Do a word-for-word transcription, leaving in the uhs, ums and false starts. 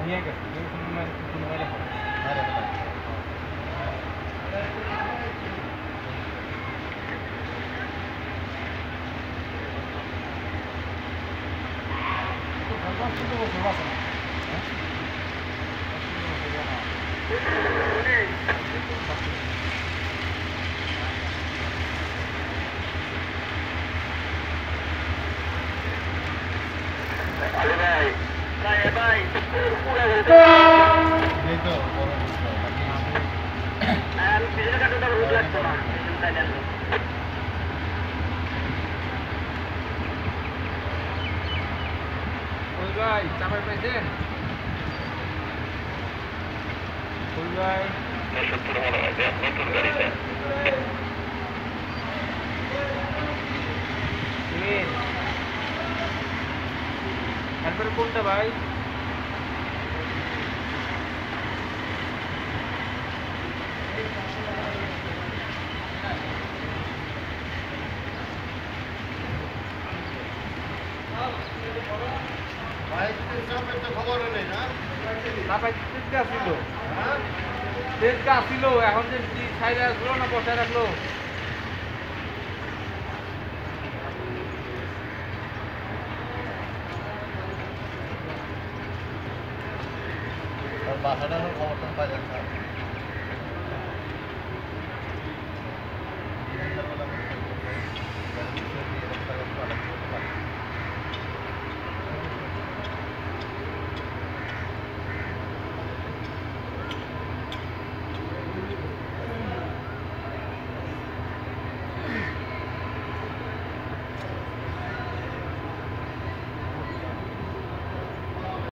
নিয়ে গেছে নিয়ে গেছে মানে কোনো মেরে পড়ে ভাই চাপাই পাইছেন ফুল ভাই সত্তর মনে হয় নতুন গাড়িতে তারপরে কোনটা ভাই আসছিল এখন যে সাইডে আসলো না বসায় রাখলো বাসাটা খবর পাই যাচ্ছে